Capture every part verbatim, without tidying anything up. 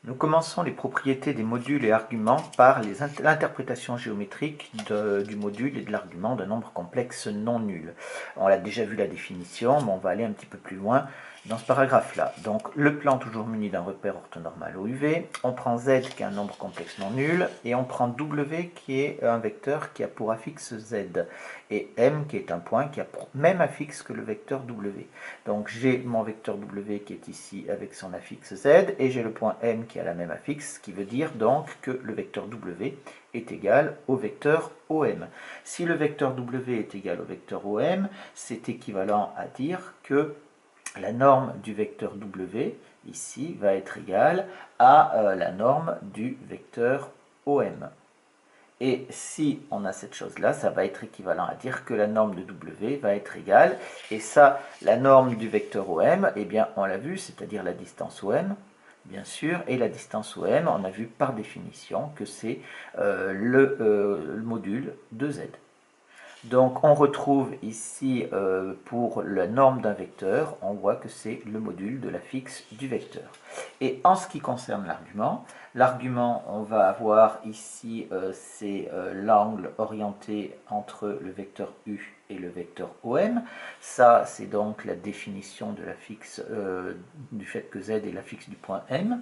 Nous commençons les propriétés des modules et arguments par l'interprétation géométrique de, du module et de l'argument d'un nombre complexe non nul. On a déjà vu la définition, mais on va aller un petit peu plus loin dans ce paragraphe-là. Donc le plan toujours muni d'un repère orthonormal O U V, on prend Z qui est un nombre complexe non nul, et on prend W qui est un vecteur qui a pour affixe Z, et M qui est un point qui a pour même affixe que le vecteur W. Donc j'ai mon vecteur W qui est ici avec son affixe Z, et j'ai le point M qui a la même affixe, ce qui veut dire donc que le vecteur W est égal au vecteur O M. Si le vecteur W est égal au vecteur O M, c'est équivalent à dire que la norme du vecteur W, ici, va être égale à euh, la norme du vecteur O M. Et si on a cette chose-là, ça va être équivalent à dire que la norme de W va être égale. Et ça, la norme du vecteur O M, eh bien, on l'a vu, c'est-à-dire la distance O M, bien sûr. Et la distance O M, on a vu par définition que c'est euh, le, euh, le module de Z. Donc on retrouve ici, euh, pour la norme d'un vecteur, on voit que c'est le module de l'affixe du vecteur. Et en ce qui concerne l'argument, l'argument, on va avoir ici, euh, c'est euh, l'angle orienté entre le vecteur U et le vecteur O M. Ça, c'est donc la définition de l'affixe, euh, du fait que Z est l'affixe du point M.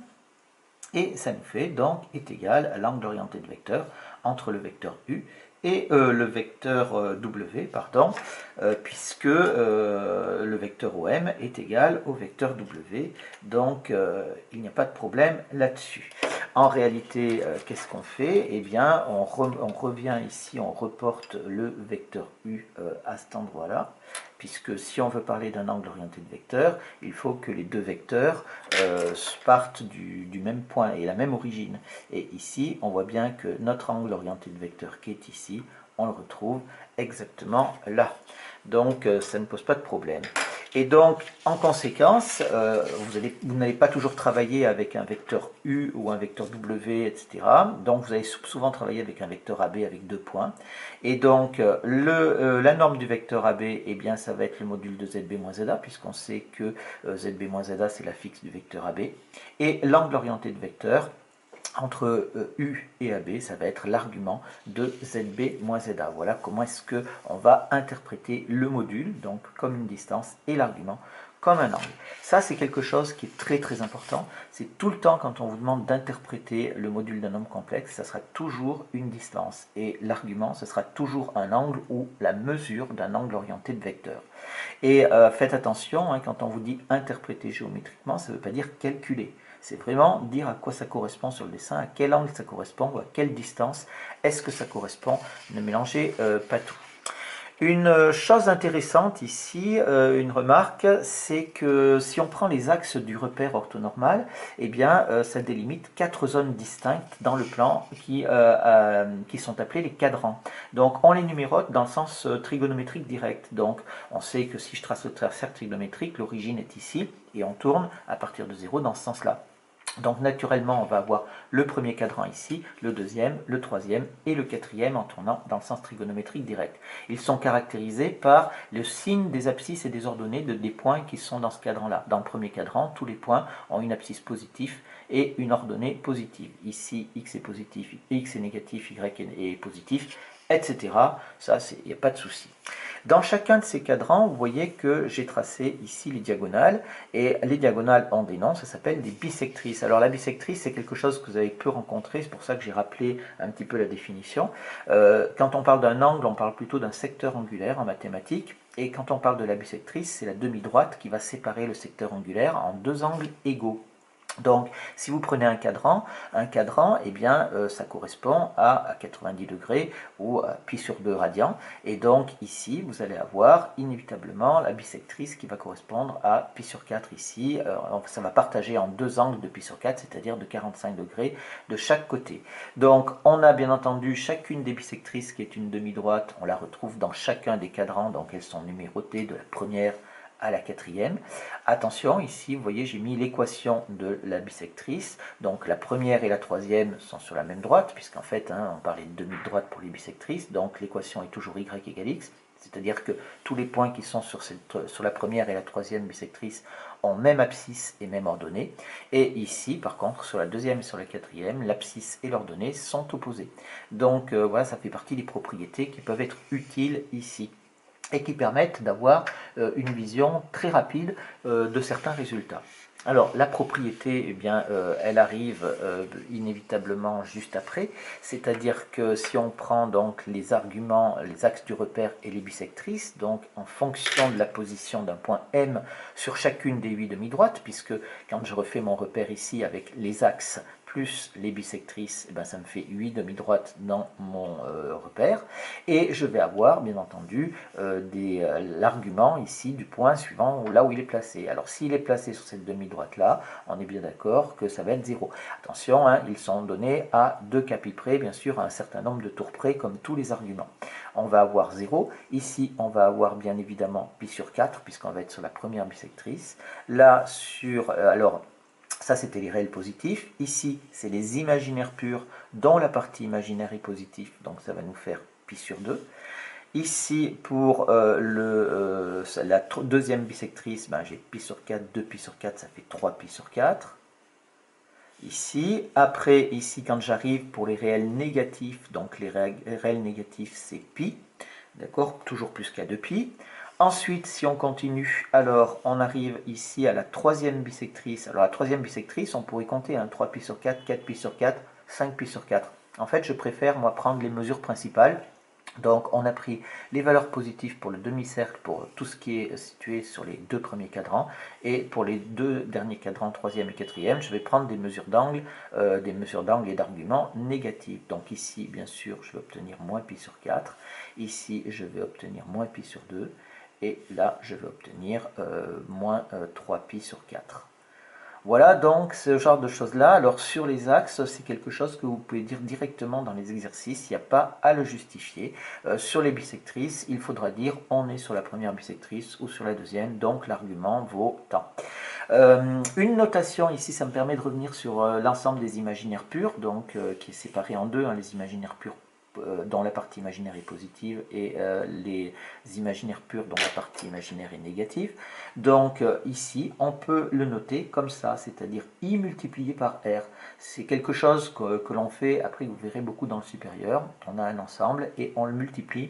Et ça nous fait donc est égal à l'angle orienté de vecteur entre le vecteur U et euh, le vecteur euh, W, pardon, euh, puisque euh, le vecteur O M est égal au vecteur W, donc euh, il n'y a pas de problème là-dessus. En réalité, euh, qu'est-ce qu'on fait? Eh bien, on, re, on revient ici, on reporte le vecteur U euh, à cet endroit-là, puisque si on veut parler d'un angle orienté de vecteur, il faut que les deux vecteurs euh, partent du, du même point et la même origine. Et ici, on voit bien que notre angle orienté de vecteur qui est ici, on le retrouve exactement là. Donc, euh, ça ne pose pas de problème. Et donc, en conséquence, euh, vous, allez, vous n'allez pas toujours travailler avec un vecteur U ou un vecteur W, et cetera. Donc, vous allez souvent travailler avec un vecteur A B avec deux points. Et donc, le, euh, la norme du vecteur A B, eh bien, ça va être le module de Z B moins Z A, puisqu'on sait que euh, Z B moins Z A, c'est l'affixe du vecteur A B. Et l'angle orienté de vecteur, entre euh, U et A B, ça va être l'argument de Z B moins Z A. Voilà comment est-ce qu'on va interpréter le module, donc comme une distance, et l'argument comme un angle. Ça, c'est quelque chose qui est très très important. C'est tout le temps quand on vous demande d'interpréter le module d'un nombre complexe, ça sera toujours une distance. Et l'argument, ce sera toujours un angle ou la mesure d'un angle orienté de vecteur. Et euh, faites attention, hein, quand on vous dit interpréter géométriquement, ça ne veut pas dire calculer. C'est vraiment dire à quoi ça correspond sur le dessin, à quel angle ça correspond, ou à quelle distance est-ce que ça correspond. Ne mélangez euh, pas tout. Une chose intéressante ici, euh, une remarque, c'est que si on prend les axes du repère orthonormal, eh bien, euh, ça délimite quatre zones distinctes dans le plan qui, euh, euh, qui sont appelées les cadrans. Donc, on les numérote dans le sens euh, trigonométrique direct. Donc, on sait que si je trace le tracé trigonométrique, l'origine est ici, et on tourne à partir de zéro dans ce sens-là. Donc naturellement, on va avoir le premier cadran ici, le deuxième, le troisième et le quatrième en tournant dans le sens trigonométrique direct. Ils sont caractérisés par le signe des abscisses et des ordonnées de, des points qui sont dans ce cadran-là. Dans le premier cadran, tous les points ont une abscisse positive et une ordonnée positive. Ici, x est positif, x est négatif, y est positif, et cetera. Ça, il n'y a pas de souci. Dans chacun de ces cadrans, vous voyez que j'ai tracé ici les diagonales, et les diagonales ont des noms, ça s'appelle des bisectrices. Alors la bisectrice, c'est quelque chose que vous avez peu rencontré, c'est pour ça que j'ai rappelé un petit peu la définition. Euh, quand on parle d'un angle, on parle plutôt d'un secteur angulaire en mathématiques, et quand on parle de la bisectrice, c'est la demi-droite qui va séparer le secteur angulaire en deux angles égaux. Donc, si vous prenez un cadran, un cadran, eh bien, euh, ça correspond à, à quatre-vingt-dix degrés ou à pi sur deux radians. Et donc, ici, vous allez avoir inévitablement la bisectrice qui va correspondre à pi sur quatre ici. Euh, ça va partager en deux angles de pi sur quatre, c'est-à-dire de quarante-cinq degrés de chaque côté. Donc, on a bien entendu chacune des bisectrices qui est une demi-droite, on la retrouve dans chacun des cadrans, donc elles sont numérotées de la première à la quatrième. Attention, ici, vous voyez, j'ai mis l'équation de la bisectrice. Donc, la première et la troisième sont sur la même droite, puisqu'en fait, hein, on parlait de demi-droite pour les bisectrices. Donc, l'équation est toujours y égale x. C'est-à-dire que tous les points qui sont sur, cette, sur la première et la troisième bisectrice ont même abscisse et même ordonnée. Et ici, par contre, sur la deuxième et sur la quatrième, l'abscisse et l'ordonnée sont opposées. Donc euh, voilà, ça fait partie des propriétés qui peuvent être utiles ici et qui permettent d'avoir euh, une vision très rapide euh, de certains résultats. Alors, la propriété, eh bien, euh, elle arrive euh, inévitablement juste après, c'est-à-dire que si on prend donc les arguments, les axes du repère et les bisectrices, donc en fonction de la position d'un point M sur chacune des huit demi-droites, puisque quand je refais mon repère ici avec les axes plus les bisectrices, eh ben, ça me fait huit demi-droites dans mon euh, repère. Et je vais avoir, bien entendu, euh, euh, l'argument ici du point suivant là où il est placé. Alors, s'il est placé sur cette demi-droite-là, on est bien d'accord que ça va être zéro. Attention, hein, ils sont donnés à deux capis près, bien sûr, à un certain nombre de tours près, comme tous les arguments. On va avoir zéro. Ici, on va avoir bien évidemment pi sur quatre, puisqu'on va être sur la première bisectrice. Là, sur... Euh, alors, ça, c'était les réels positifs. Ici, c'est les imaginaires purs dont la partie imaginaire est positive. Donc, ça va nous faire pi sur deux. Ici, pour euh, le, euh, la deuxième bisectrice, ben, j'ai pi sur quatre, deux pi sur quatre, ça fait trois pi sur quatre. Ici, après, ici, quand j'arrive pour les réels négatifs, donc les réels négatifs, c'est pi. D'accord? Toujours plus qu'à deux pi. Ensuite, si on continue, alors on arrive ici à la troisième bisectrice. Alors la troisième bisectrice, on pourrait compter hein, trois pi sur quatre, quatre pi sur quatre, cinq pi sur quatre. En fait, je préfère moi prendre les mesures principales. Donc on a pris les valeurs positives pour le demi-cercle, pour tout ce qui est situé sur les deux premiers cadrans, et pour les deux derniers cadrans, troisième et quatrième, je vais prendre des mesures d'angle, euh, des mesures d'angle et d'arguments négatifs. Donc ici, bien sûr, je vais obtenir moins pi sur quatre, ici je vais obtenir moins pi sur deux, et là je vais obtenir euh, moins euh, trois pi sur quatre. Voilà donc ce genre de choses-là. Alors sur les axes, c'est quelque chose que vous pouvez dire directement dans les exercices, il n'y a pas à le justifier. Euh, sur les bisectrices, il faudra dire on est sur la première bisectrice ou sur la deuxième, donc l'argument vaut tant. Euh, une notation ici, ça me permet de revenir sur euh, l'ensemble des imaginaires purs, donc euh, qui est séparé en deux, hein, les imaginaires purs dont la partie imaginaire est positive et euh, les imaginaires purs dont la partie imaginaire est négative. Donc euh, ici, on peut le noter comme ça, c'est-à-dire i multiplié par r. C'est quelque chose que, que l'on fait, après vous verrez beaucoup dans le supérieur, on a un ensemble et on le multiplie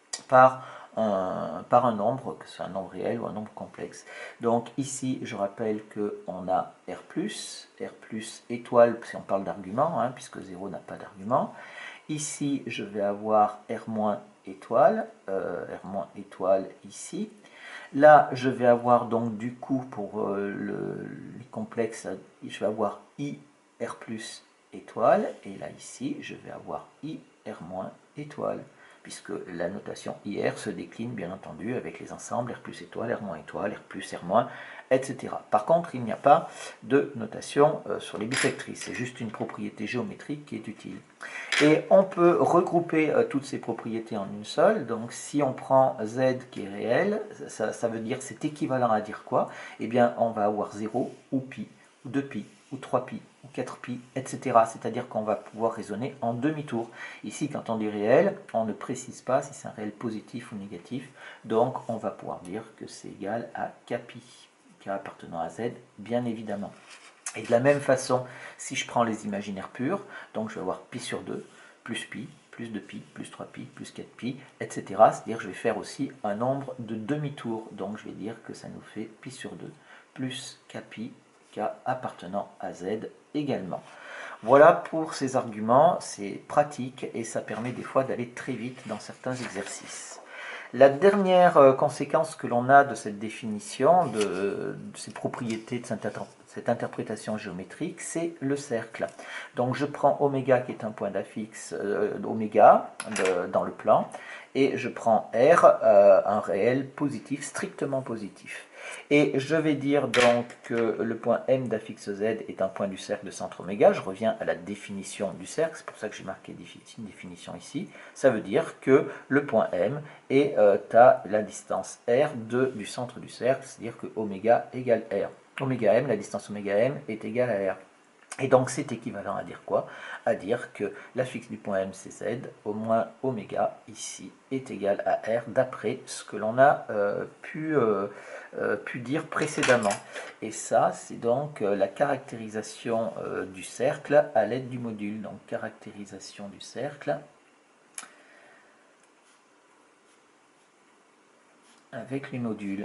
par un, par un nombre, que ce soit un nombre réel ou un nombre complexe. Donc ici, je rappelle qu'on a r plus, r plus étoile, si on parle d'argument, hein, puisque zéro n'a pas d'argument. Ici, je vais avoir R- étoile, euh, R- étoile ici. Là, je vais avoir donc du coup pour euh, le, les complexes, je vais avoir I R plus étoile. Et là, ici, je vais avoir I R- étoile. Puisque la notation I R se décline bien entendu avec les ensembles R plus étoile, R- étoile, R plus, R-, et cetera. Par contre, il n'y a pas de notation euh, sur les bisectrices. C'est juste une propriété géométrique qui est utile. Et on peut regrouper euh, toutes ces propriétés en une seule. Donc si on prend z qui est réel, ça, ça veut dire, c'est équivalent à dire quoi? Eh bien, on va avoir zéro, ou pi, ou deux pi, ou trois pi, ou quatre pi, et cetera. C'est-à-dire qu'on va pouvoir raisonner en demi-tour. Ici, quand on dit réel, on ne précise pas si c'est un réel positif ou négatif. Donc, on va pouvoir dire que c'est égal à k pi, k appartenant à z, bien évidemment. Et de la même façon, si je prends les imaginaires purs, donc je vais avoir pi sur deux, plus pi, plus deux pi, plus trois pi, plus quatre pi, et cetera. C'est-à-dire que je vais faire aussi un nombre de demi-tours. Donc je vais dire que ça nous fait pi sur deux, plus k pi, k appartenant à z également. Voilà pour ces arguments, c'est pratique et ça permet des fois d'aller très vite dans certains exercices. La dernière conséquence que l'on a de cette définition, de, de ces propriétés de cette interprétation géométrique, c'est le cercle. Donc je prends oméga qui est un point d'affixe, euh, oméga de, dans le plan, et je prends R, euh, un réel positif, strictement positif. Et je vais dire donc que le point M d'affixe Z est un point du cercle de centre oméga. Je reviens à la définition du cercle, c'est pour ça que j'ai marqué une définition ici. Ça veut dire que le point M est euh, à la distance R de, du centre du cercle, c'est-à-dire que oméga égale R. Oméga M, la distance oméga M est égale à R. Et donc c'est équivalent à dire quoi? À dire que la fixe du point M, c'est Z, au moins oméga, ici, est égal à R, d'après ce que l'on a euh, pu, euh, euh, pu dire précédemment. Et ça, c'est donc euh, la caractérisation euh, du cercle à l'aide du module. Donc caractérisation du cercle avec les modules.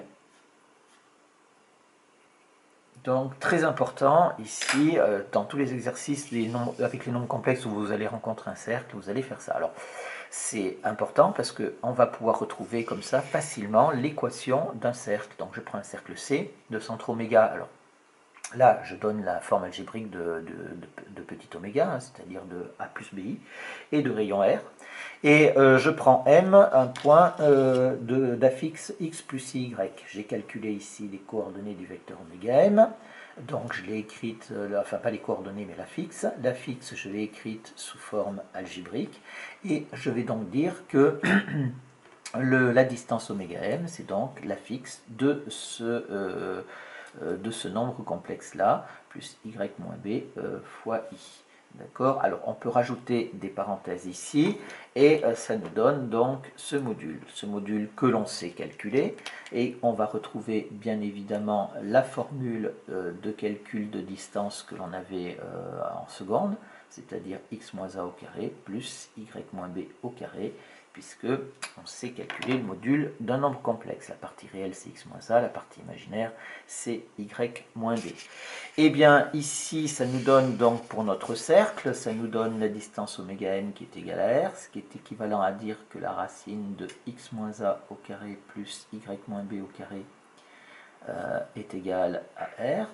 Donc très important ici, euh, dans tous les exercices les nombres, avec les nombres complexes où vous allez rencontrer un cercle, vous allez faire ça. Alors c'est important parce qu'on va pouvoir retrouver comme ça facilement l'équation d'un cercle. Donc je prends un cercle C de centre oméga. Alors là je donne la forme algébrique de, de, de, de petit oméga, hein, c'est-à-dire de A plus B I, et de rayon R. Et euh, je prends M, un point euh, d'affixe x plus y. J'ai calculé ici les coordonnées du vecteur oméga M. Donc je l'ai écrite, euh, enfin pas les coordonnées mais la fixe. La fixe je l'ai écrite sous forme algébrique. Et je vais donc dire que le, la distance oméga M, c'est donc la fixe de ce, euh, euh, de ce nombre complexe là, plus y moins b euh, fois i. D'accord? Alors on peut rajouter des parenthèses ici et euh, ça nous donne donc ce module, ce module que l'on sait calculer, et on va retrouver bien évidemment la formule euh, de calcul de distance que l'on avait euh, en seconde, c'est-à-dire x moins a au carré plus y moins b au carré, puisque on sait calculer le module d'un nombre complexe. La partie réelle c'est x moins a, la partie imaginaire c'est y moins b. Et bien ici ça nous donne donc pour notre cercle, ça nous donne la distance oméga n qui est égale à r, ce qui est équivalent à dire que la racine de x moins a au carré plus y moins b au carré euh, est égale à r.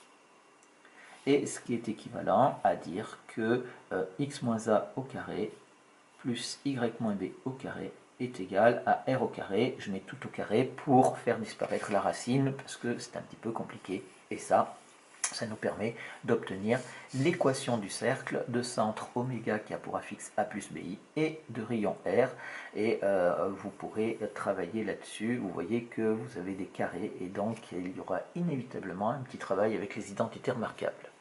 Et ce qui est équivalent à dire que euh, x moins a au carré plus y moins b au carré est égal à r au carré. Je mets tout au carré pour faire disparaître la racine parce que c'est un petit peu compliqué. Et ça, ça nous permet d'obtenir l'équation du cercle de centre oméga qui a pour affixe a plus bi et de rayon r. Et euh, vous pourrez travailler là-dessus. Vous voyez que vous avez des carrés et donc il y aura inévitablement un petit travail avec les identités remarquables.